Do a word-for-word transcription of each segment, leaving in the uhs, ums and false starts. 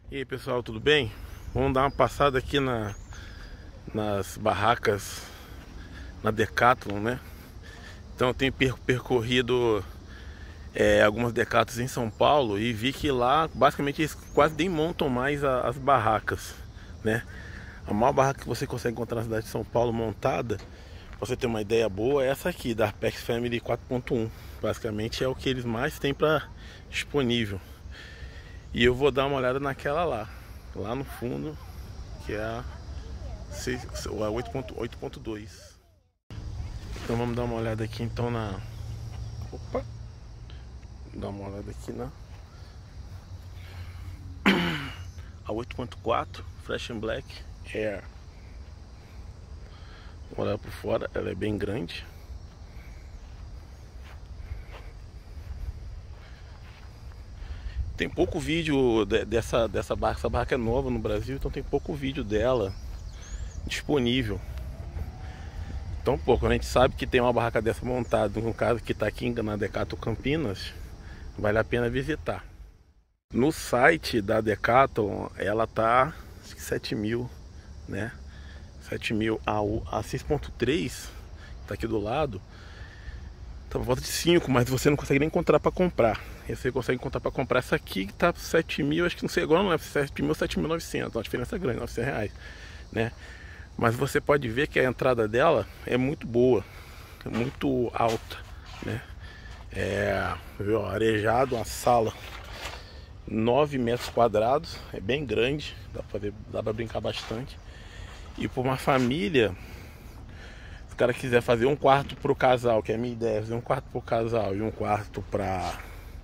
E aí pessoal, tudo bem? Vamos dar uma passada aqui na, nas barracas na Decathlon, né? Então eu tenho percorrido é, algumas Decathlons em São Paulo e vi que lá basicamente eles quase nem montam mais a, as barracas, né? A maior barraca que você consegue encontrar na cidade de São Paulo montada, pra você ter uma ideia boa, é essa aqui da Arpex Family quatro ponto um. Basicamente é o que eles mais têm para disponível. E eu vou dar uma olhada naquela lá, lá no fundo, que é a oito ponto dois. Então vamos dar uma olhada aqui então na... Opa! Dar uma olhada aqui na... A oito ponto quatro Fresh and Black Air. Vamos olhar por fora, ela é bem grande. Tem pouco vídeo dessa, dessa barca, essa barca é nova no Brasil, então tem pouco vídeo dela disponível. Então, pô, quando a gente sabe que tem uma barraca dessa montada, no caso que está aqui na Decathlon Campinas, vale a pena visitar. No site da Decathlon, ela tá sete mil, né? sete mil. A, a seis ponto três, tá aqui do lado, tá por volta de cinco, mas você não consegue nem encontrar para comprar. E você consegue encontrar para comprar essa aqui que tá sete mil, acho que não sei agora, não é sete mil ou sete mil e novecentos, uma diferença grande, novecentos reais, né? Mas você pode ver que a entrada dela é muito boa, é muito alta, né? É, viu, arejado, uma sala nove metros quadrados, é bem grande, dá para ver, dá para brincar bastante. E por uma família, se o cara quiser fazer um quarto para o casal, que é a minha ideia, fazer um quarto para o casal e um quarto para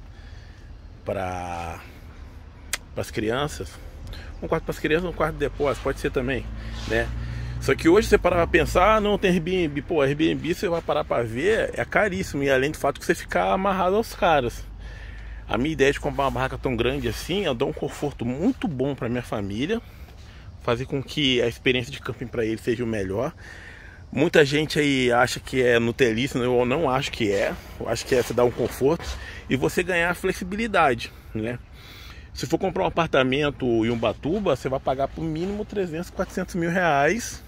para as crianças, um quarto para as crianças, um quarto de depósito, pode ser também, né? Só que hoje você parar para pensar, ah, não tem Airbnb, pô, Airbnb você vai parar para ver, é caríssimo, e além do fato que você ficar amarrado aos caras. A minha ideia de comprar uma barraca tão grande assim, ela dá um conforto muito bom para minha família, fazer com que a experiência de camping para eles seja o melhor. Muita gente aí acha que é nutelista, eu não acho que é. Eu acho que é você dar um conforto e você ganhar flexibilidade, né? Se for comprar um apartamento em Ubatuba, você vai pagar por mínimo trezentos, quatrocentos mil reais.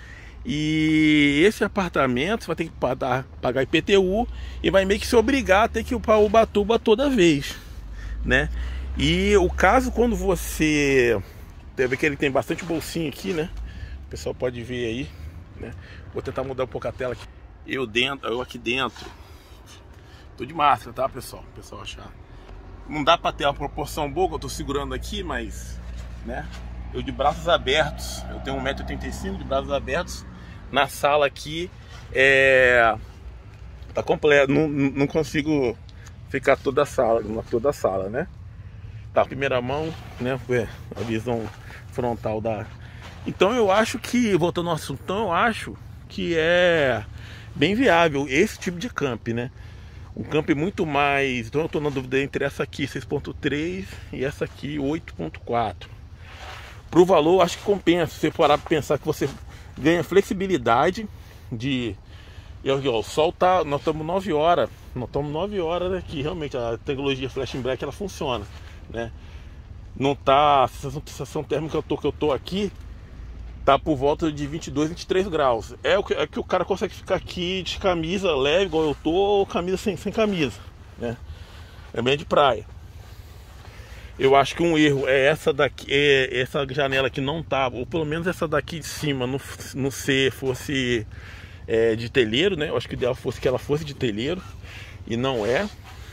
E esse apartamento você vai ter que pagar, pagar I P T U e vai meio que se obrigar a ter que ir para Ubatuba toda vez, né? E o caso quando você... Deve ver que ele tem bastante bolsinho aqui, né? O pessoal pode ver aí, né? Vou tentar mudar um pouco a tela aqui. Eu dentro, eu aqui dentro. Tô de máscara, tá, pessoal? O pessoal achar. Não dá pra ter uma proporção boa que eu tô segurando aqui, mas, né? Eu de braços abertos, eu tenho um metro e oitenta e cinco de braços abertos. Na sala aqui, é... tá completo, não, não consigo ficar toda a sala, toda a sala, né? Tá, primeira mão, né? A visão frontal da... Então eu acho que, voltando ao assunto, então eu acho que é bem viável esse tipo de camp, né? Um camp muito mais... Então eu tô na dúvida entre essa aqui, seis ponto três, e essa aqui, oito ponto quatro. Pro valor, acho que compensa. Se você parar pra pensar que você ganha flexibilidade de... E ó, o sol tá... Nós estamos nove horas. Nós estamos nove horas aqui. Realmente, a tecnologia Flash and Black, ela funciona, né? Não tá... A sensação, sensação térmica que eu tô, que eu tô aqui tá por volta de vinte e dois, vinte e três graus. É o que, é que o cara consegue ficar aqui de camisa leve, igual eu tô, ou camisa sem, sem camisa, né? É bem de praia. Eu acho que um erro é essa daqui, é essa janela que não tá, ou pelo menos essa daqui de cima não, não ser, fosse é, de telheiro, né? Eu acho que o ideal fosse que ela fosse de telheiro, e não é.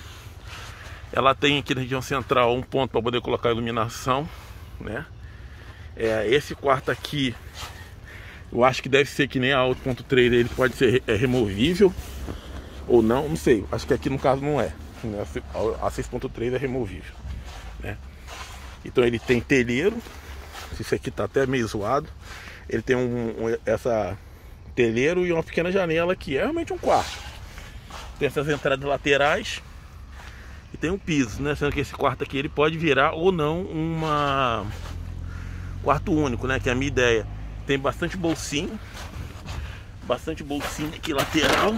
Ela tem aqui na região central um ponto para poder colocar iluminação, né? É, esse quarto aqui, eu acho que deve ser que nem a oito ponto três, ele pode ser é, removível ou não, não sei. Acho que aqui no caso não é, né? A seis ponto três é removível, né? Então ele tem telheiro, esse aqui tá até meio zoado. Ele tem um, um essa telheiro e uma pequena janela aqui, é realmente um quarto. Tem essas entradas laterais e tem um piso, né? Sendo que esse quarto aqui ele pode virar ou não uma quarto único, né? Que é a minha ideia. Tem bastante bolsinho, bastante bolsinho aqui lateral,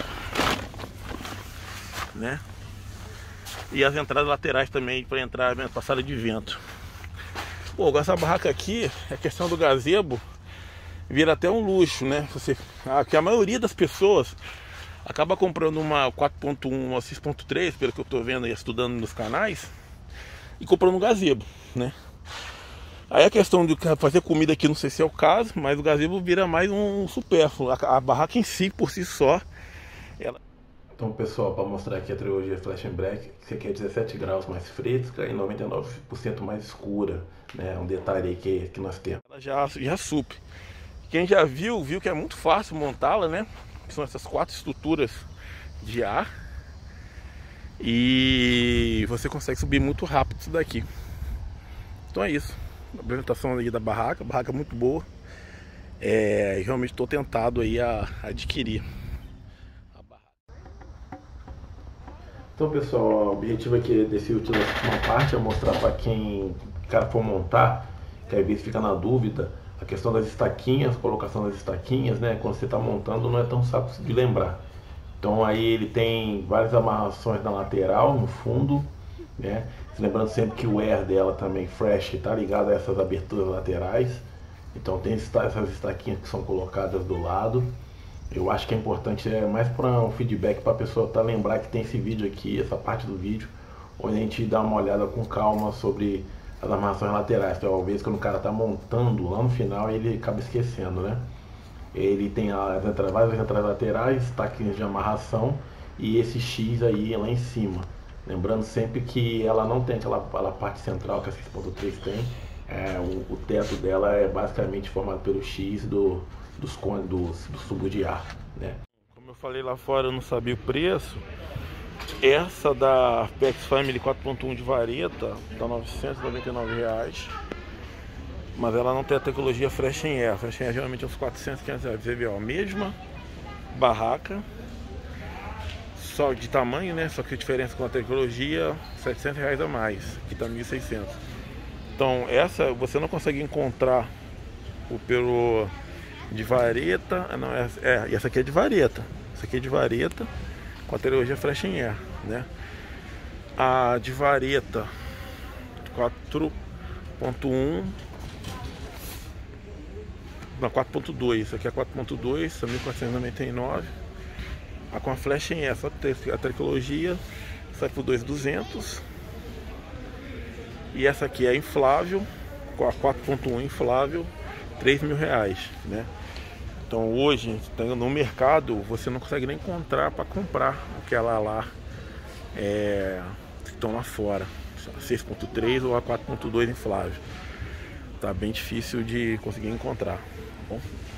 né? E as entradas laterais também para entrar para sala de vento. Pô, essa barraca aqui, a questão do gazebo vira até um luxo, né? Você, que a maioria das pessoas acaba comprando uma quatro ponto um ou seis ponto três, pelo que eu tô vendo e estudando nos canais, e comprando um gazebo, né? Aí a questão de fazer comida aqui, não sei se é o caso, mas o gazebo vira mais um supérfluo. A, a barraca em si, por si só, ela... Então, pessoal, para mostrar aqui a trilogia Flash and Black, que aqui é dezessete graus mais fresca e noventa e nove por cento mais escura, né? Um detalhe aí que, que nós temos. Ela já, já supre. Quem já viu, viu que é muito fácil montá-la, né? Que são essas quatro estruturas de ar. E você consegue subir muito rápido isso daqui. Então é isso. A apresentação aí da barraca, a barraca é muito boa. É, realmente estou tentado aí a, a adquirir a barraca. Então, pessoal, o objetivo aqui desse último uma parte é mostrar para quem cara for montar, que às vezes fica na dúvida, a questão das estaquinhas, colocação das estaquinhas, né? Quando você está montando não é tão fácil de lembrar. Então aí ele tem várias amarrações na lateral, no fundo, né? Lembrando sempre que o air dela também, fresh, está ligado a essas aberturas laterais. Então tem essas estaquinhas que são colocadas do lado. Eu acho que é importante, é mais para um feedback para a pessoa tá, lembrar que tem esse vídeo aqui, essa parte do vídeo, onde a gente dá uma olhada com calma sobre as amarrações laterais. Então, às vezes quando o cara está montando lá no final, ele acaba esquecendo, né? Ele tem as entradas, várias entradas laterais, estaquinhas de amarração e esse X aí lá em cima. Lembrando sempre que ela não tem aquela, aquela parte central que a seis ponto três tem. É, o, o teto dela é basicamente formado pelo X do, dos cones, dos, dos tubos de ar, né? Como eu falei lá fora, eu não sabia o preço. Essa da Apex Family quatro ponto um de vareta tá novecentos e noventa e nove reais. Mas ela não tem a tecnologia Fresh and Air. Fresh and Air geralmente é uns quatrocentos, quinhentos reais. Você vê, ó, mesma barraca, só de tamanho, né? Só que a diferença com a tecnologia, setecentos reais a mais. Aqui tá mil e seiscentos. Então essa você não consegue encontrar o pelo de vareta. Não, é, é, essa aqui é de vareta. Essa aqui é de vareta com a tecnologia Fresh and Air, né? A de vareta quatro ponto um, não, quatro ponto dois, isso aqui é quatro ponto dois, mil quatrocentos e noventa e nove. A com a Flash em essa, a tecnologia sai por dois mil e duzentos. E essa aqui é inflável, com a quatro ponto um inflável, três mil reais, né? Então hoje, no mercado, você não consegue nem encontrar para comprar aquela lá, é, que estão lá fora, a seis ponto três ou a quatro ponto dois inflável. Tá bem difícil de conseguir encontrar, tá bom?